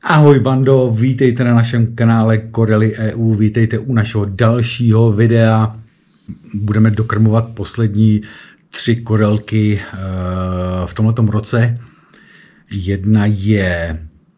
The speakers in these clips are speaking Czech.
Ahoj bando, vítejte na našem kanále Corelli EU, vítejte u našeho dalšího videa. Budeme dokrmovat poslední 3 korelky v tomhletom roce. Jedna je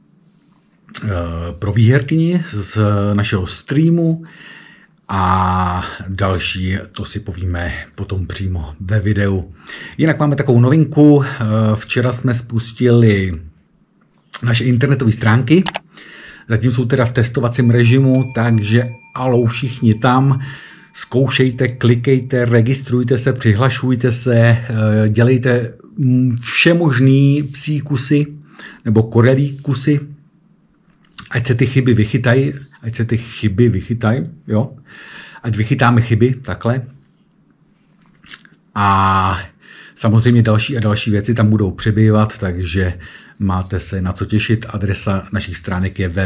pro výherkyni z našeho streamu a další, to si povíme potom přímo ve videu. Jinak máme takovou novinku, včera jsme spustili naše internetové stránky, zatím jsou teda v testovacím režimu, takže alou všichni tam, zkoušejte, klikejte, registrujte se, přihlašujte se, dělejte všemožný psí kusy nebo korelí kusy, ať se ty chyby vychytají, jo? Ať vychytáme chyby, takhle. A samozřejmě další a další věci tam budou přibývat, takže máte se na co těšit. Adresa našich stránek je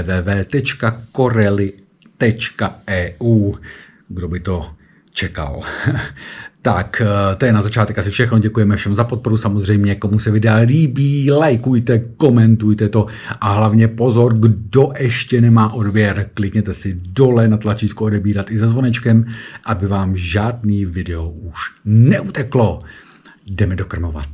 www.corelli.eu. Kdo by to čekal? Tak, to je na začátek asi všechno. Děkujeme všem za podporu. Samozřejmě, komu se videa líbí, lajkujte, komentujte to a hlavně pozor, kdo ještě nemá odběr, klikněte si dole na tlačítko odebírat i se zvonečkem, aby vám žádný video už neuteklo. Jdeme dokrmovat.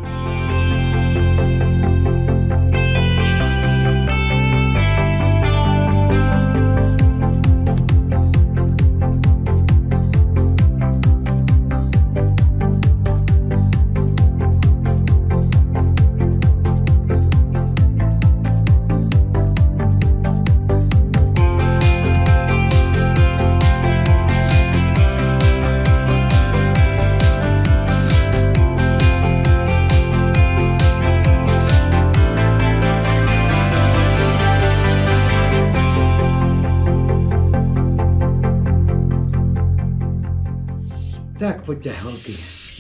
Tak pojďte, holky.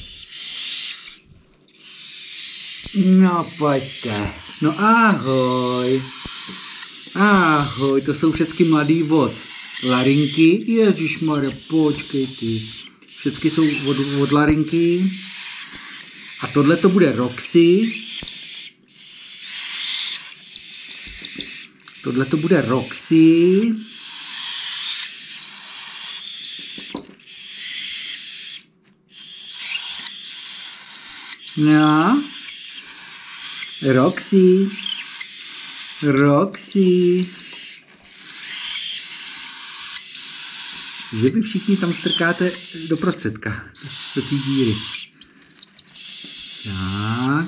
No pojďte. No ahoj. Ahoj, to jsou všechny mladý od Larinky. Ježišmarja, počkej ty. Všechny jsou od Larinky. A tohle to bude Roxy. Tohle to bude Roxy. No, Roxy, že vy všichni tam strkáte do prostředka, do té díry. Tak,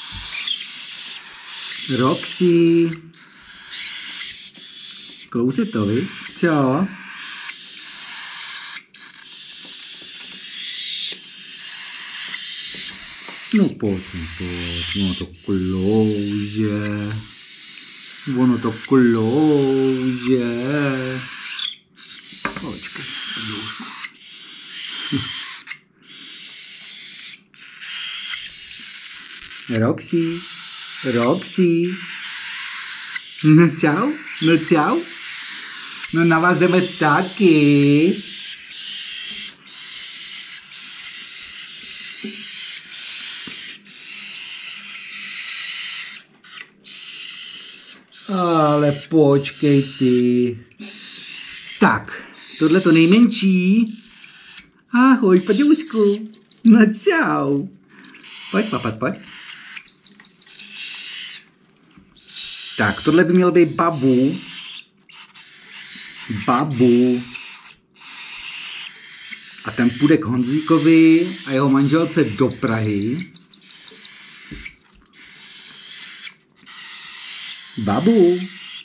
Roxy, klouže to, vy? Co? No pojď, ono to klouže. Počkej, Roxy. No čau. No na vás jdeme taky. Ale počkej ty. Tak, tohle to nejmenší. Ahoj, paděusku. No čau. Pojď, pojď. Tak, tohle by měl být Babu. A ten půjde k Honzíkovi a jeho manželce do Prahy. Babu.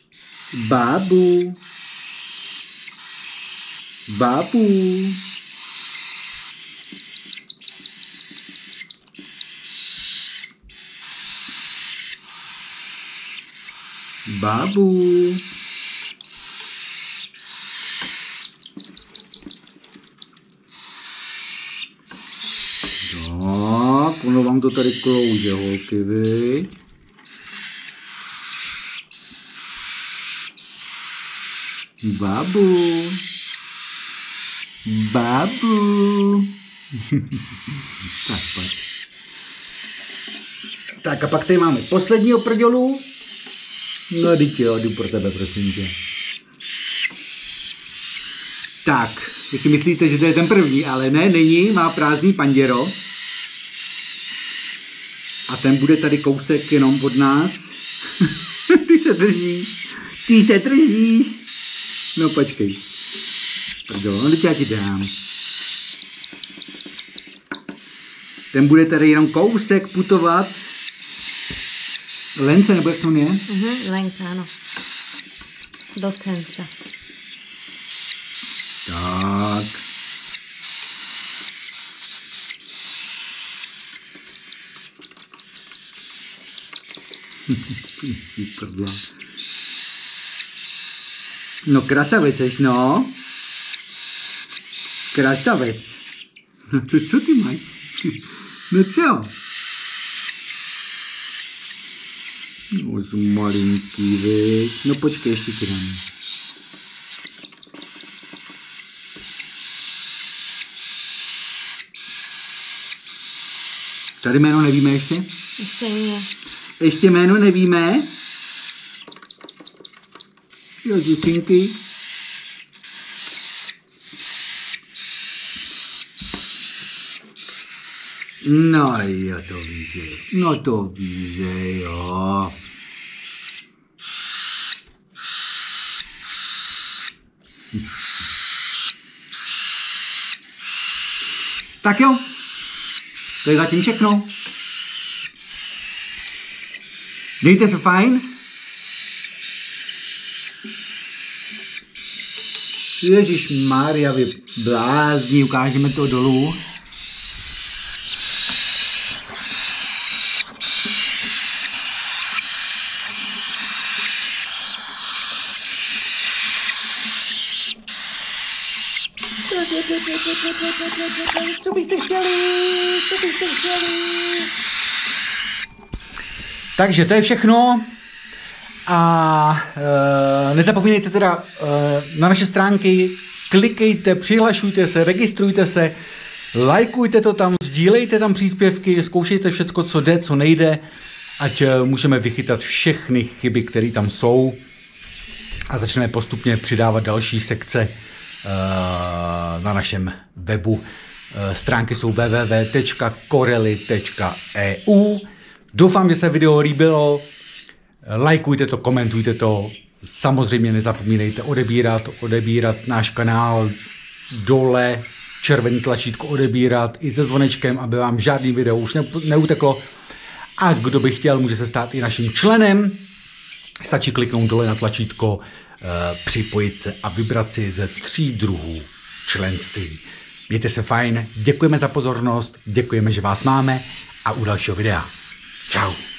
Tak, ono vám to tady klouže, holky, vy. Babu. Tak pojď. Tak a pak tady máme posledního prdělu. No teď jo, jdu pro tebe, prosím tě. Tak, vy si myslíte, že to je ten první, ale ne, není, má prázdný panděro. A ten bude tady kousek jenom od nás. Ty se držíš. No počkej. Pardon, teď já ti dám. Ten bude tady jenom kousek putovat. Lence, nebo jak se jmenuje? Lenka, ano. Dost hence. Tak. No krasavec jsi, no. Krasavec. No to co ty máš? No co? No jsem malinký, viď. No počkej, ještě ti dám. Tady jméno nevíme ještě? Ještě ne. Ještě jméno nevíme? Jo, Zuzínky. No jo, to víš, no to víš, jo. Tak jo, to je zatím všechno. Mějte se fajn. Ježišmarja, vy blázni, ukážeme to dolů. Co byste chtěli? Takže to je všechno. A nezapomínejte teda na naše stránky, klikejte, přihlašujte se, registrujte se, lajkujte to tam, sdílejte tam příspěvky, zkoušejte všecko, co jde, co nejde, ať můžeme vychytat všechny chyby, které tam jsou a začneme postupně přidávat další sekce na našem webu. Stránky jsou www.corelli.eu. Doufám, že se video líbilo. Lajkujte to, komentujte to. Samozřejmě nezapomínejte odebírat náš kanál dole, červený tlačítko odebírat i se zvonečkem, aby vám žádný video už neuteklo. A kdo by chtěl, může se stát i naším členem. Stačí kliknout dole na tlačítko, připojit se a vybrat si ze 3 druhů členství. Mějte se fajn, děkujeme za pozornost, děkujeme, že vás máme a u dalšího videa. Čau.